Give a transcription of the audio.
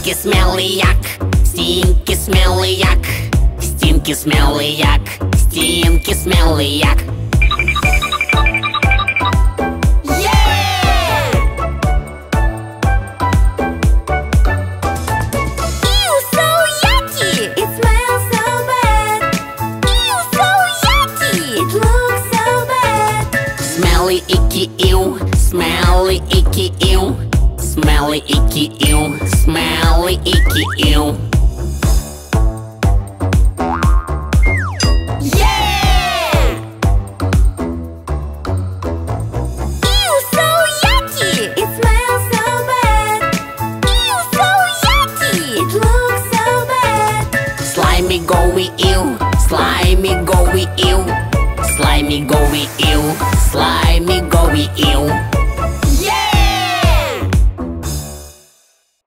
Stinky Smelly yak, Stinky Smelly yak, Stinky Smelly yak, Stinky Smelly yak. Smelly icky ew, smelly icky ew, smelly icky ew, smelly icky ew. Yeah! Ew, so yucky! It smells so bad. Ew, so yucky! It looks so bad. Slimy gooey ew, slimy gooey ew, slimy gooey ew, slimy